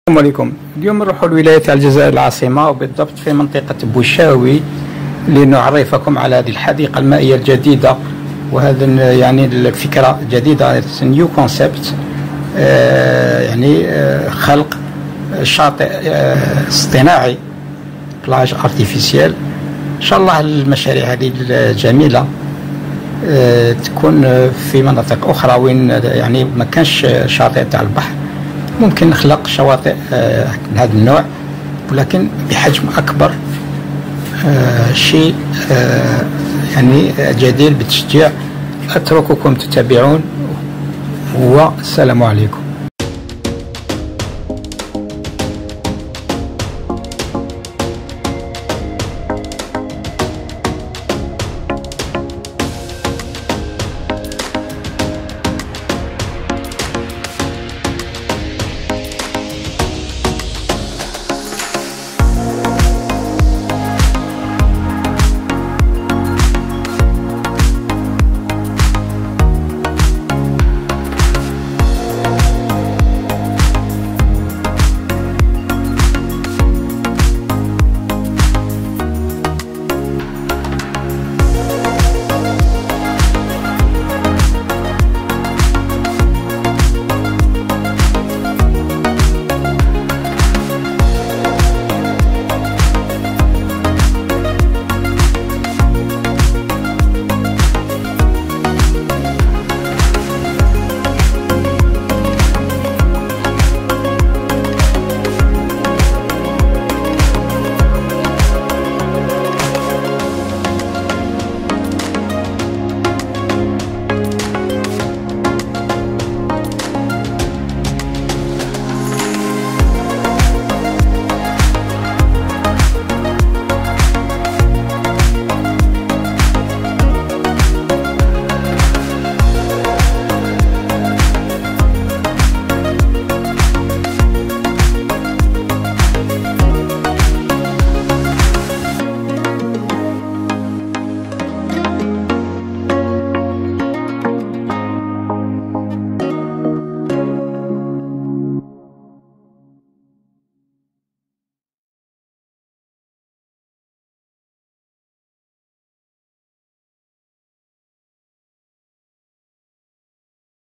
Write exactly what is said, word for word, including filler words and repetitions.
السلام عليكم. اليوم نروحوا لولاية تاع الجزائر العاصمة وبالضبط في منطقة بوشاوي لنعرفكم على هذه الحديقة المائية الجديدة، وهذا يعني الفكرة جديدة نيو كونسبت، يعني آه خلق شاطئ آه اصطناعي بلاج ارتيفيسيال. ان شاء الله المشاريع هذه الجميلة آه تكون في مناطق أخرى وين يعني ما كانش شاطئ تاع البحر، ممكن نخلق شواطئ آه من هذا النوع ولكن بحجم أكبر. آه شيء آه يعني جدير بالتشجيع. أترككم تتابعون والسلام عليكم.